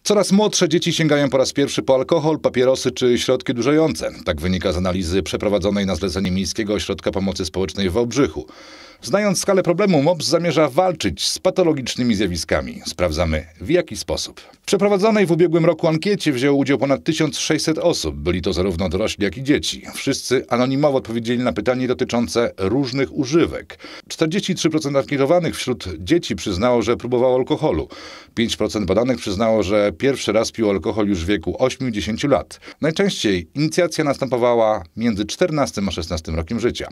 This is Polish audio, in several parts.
Coraz młodsze dzieci sięgają po raz pierwszy po alkohol, papierosy czy środki odurzające. Tak wynika z analizy przeprowadzonej na zlecenie Miejskiego Ośrodka Pomocy Społecznej w Wałbrzychu. Znając skalę problemu, MOPS zamierza walczyć z patologicznymi zjawiskami. Sprawdzamy, w jaki sposób. W przeprowadzonej w ubiegłym roku ankiecie wzięło udział ponad 1600 osób. Byli to zarówno dorośli, jak i dzieci. Wszyscy anonimowo odpowiedzieli na pytanie dotyczące różnych używek. 43% ankietowanych wśród dzieci przyznało, że próbowało alkoholu. 5% badanych przyznało, że pierwszy raz pił alkohol już w wieku 8-10 lat. Najczęściej inicjacja następowała między 14 a 16 rokiem życia.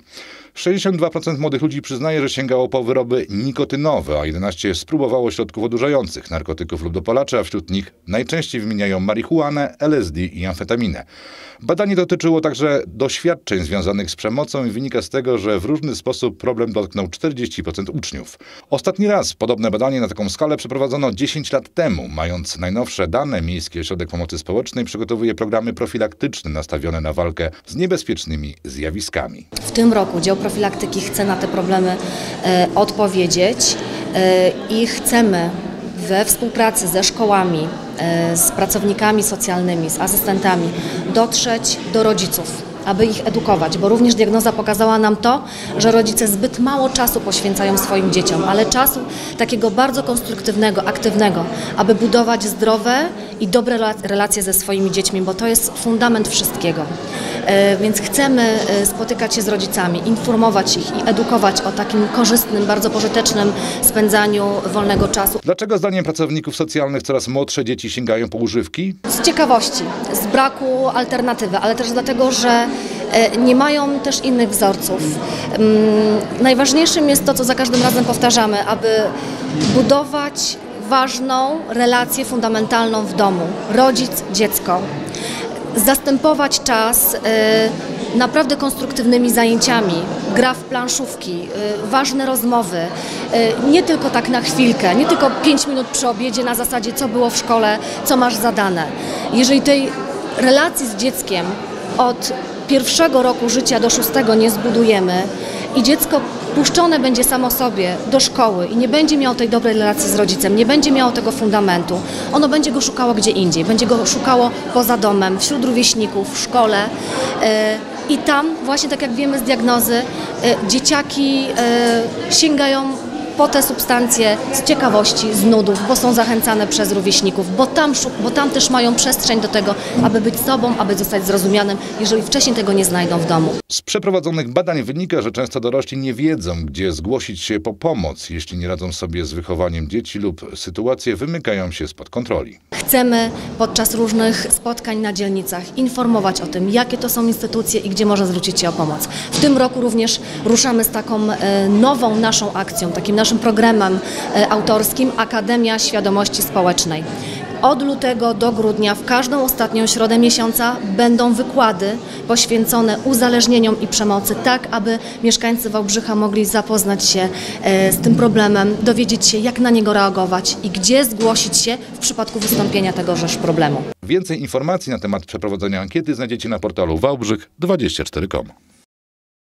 62% młodych ludzi przyznaje, że sięgało po wyroby nikotynowe, a 11% spróbowało środków odurzających, narkotyków lub dopalaczy, a wśród nich najczęściej wymieniają marihuanę, LSD i amfetaminę. Badanie dotyczyło także doświadczeń związanych z przemocą i wynika z tego, że w różny sposób problem dotknął 40% uczniów. Ostatni raz podobne badanie na taką skalę przeprowadzono 10 lat temu. Mając najnowsze dane, Miejski Ośrodek Pomocy Społecznej przygotowuje programy profilaktyczne nastawione na walkę z niebezpiecznymi zjawiskami. W tym roku dział profilaktyki chce na te problemy odpowiedzieć i chcemy we współpracy ze szkołami, z pracownikami socjalnymi, z asystentami dotrzeć do rodziców, aby ich edukować, bo również diagnoza pokazała nam to, że rodzice zbyt mało czasu poświęcają swoim dzieciom, ale czasu takiego bardzo konstruktywnego, aktywnego, aby budować zdrowe i dobre relacje ze swoimi dziećmi, bo to jest fundament wszystkiego. Więc chcemy spotykać się z rodzicami, informować ich i edukować o takim korzystnym, bardzo pożytecznym spędzaniu wolnego czasu. Dlaczego zdaniem pracowników socjalnych coraz młodsze dzieci sięgają po używki? Z ciekawości, z braku alternatywy, ale też dlatego, że nie mają też innych wzorców. Najważniejszym jest to, co za każdym razem powtarzamy, aby budować ważną relację fundamentalną w domu, rodzic, dziecko. Zastępować czas naprawdę konstruktywnymi zajęciami, gra w planszówki, ważne rozmowy, nie tylko tak na chwilkę, nie tylko 5 minut przy obiedzie na zasadzie co było w szkole, co masz zadane. Jeżeli tej relacji z dzieckiem od 1. roku życia do 6 nie zbudujemy i dziecko puszczone będzie samo sobie do szkoły i nie będzie miało tej dobrej relacji z rodzicem, nie będzie miało tego fundamentu, ono będzie go szukało gdzie indziej, będzie go szukało poza domem, wśród rówieśników, w szkole i tam właśnie tak jak wiemy z diagnozy, dzieciaki sięgają po te substancje z ciekawości, z nudów, bo są zachęcane przez rówieśników, bo tam też mają przestrzeń do tego, aby być sobą, aby zostać zrozumianym, jeżeli wcześniej tego nie znajdą w domu. Z przeprowadzonych badań wynika, że często dorośli nie wiedzą, gdzie zgłosić się po pomoc, jeśli nie radzą sobie z wychowaniem dzieci lub sytuacje wymykają się spod kontroli. Chcemy podczas różnych spotkań na dzielnicach informować o tym, jakie to są instytucje i gdzie można zwrócić się o pomoc. W tym roku również ruszamy z taką nową naszą akcją, takim naszym programem autorskim Akademia Świadomości Społecznej. Od lutego do grudnia w każdą ostatnią środę miesiąca będą wykłady poświęcone uzależnieniom i przemocy, tak aby mieszkańcy Wałbrzycha mogli zapoznać się z tym problemem, dowiedzieć się jak na niego reagować i gdzie zgłosić się w przypadku wystąpienia tegoż problemu. Więcej informacji na temat przeprowadzenia ankiety znajdziecie na portalu wałbrzych24.com.